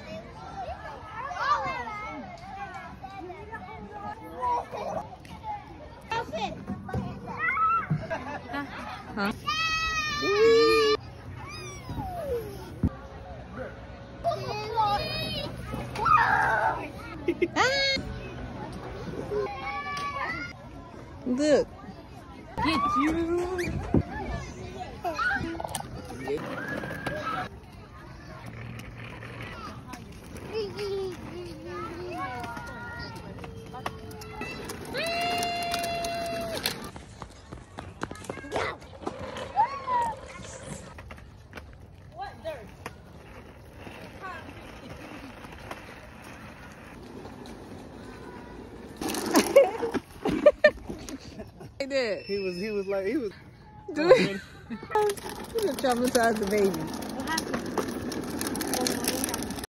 Huh? Look. Get you. He was He was. Dude, you traumatized the baby.